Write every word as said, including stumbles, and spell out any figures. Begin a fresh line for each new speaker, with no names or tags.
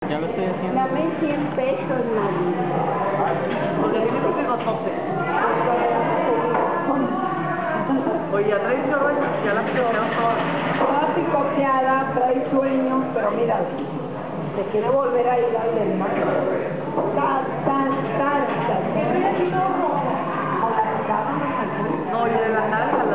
Ya lo estoy haciendo.
Dame cien pesos, María.
Porque tiene que ser doce. Oye, ya traes yo, ya las copiaron todas.
Toda picoteada, trae sueño, pero mira, se quiere volver a ir al del mar. Tal, tal, tal, tal.
No, y de la nalga.